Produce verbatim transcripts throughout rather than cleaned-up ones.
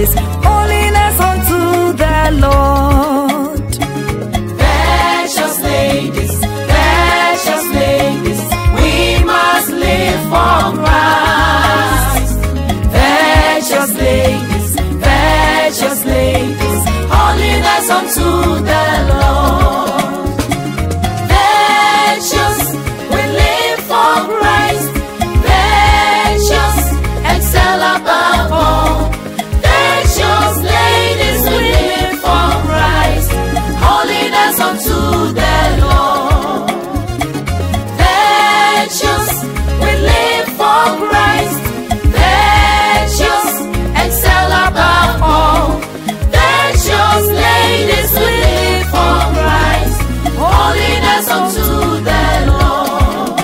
ladies, holiness unto the Lord. Precious ladies, precious ladies, we must live for Christ. Precious ladies, precious ladies, holiness unto the Lord. Precious, we live for Christ. Precious, excel above all. Precious ladies, we live for Christ. Holiness unto the Lord. Precious, we live for Christ. Precious, excel above all. Precious ladies, we live for Christ. Holiness unto the Lord.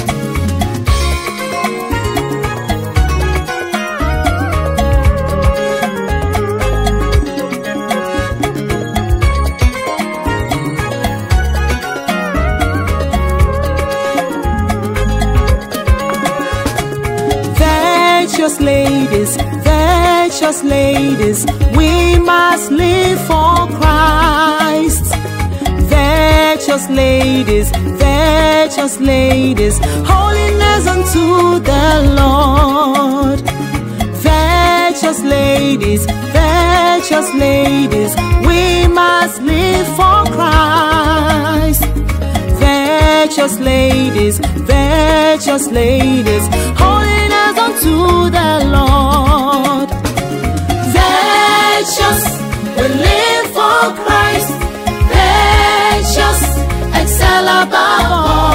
Virtuous ladies, virtuous ladies, we must live for Christ. Virtuous ladies, virtuous ladies, holiness unto the Lord. Virtuous ladies, virtuous ladies, we must live for Christ. Virtuous ladies, virtuous ladies, holiness unto the Lord. Precious, we live for Christ. Precious, excel above all.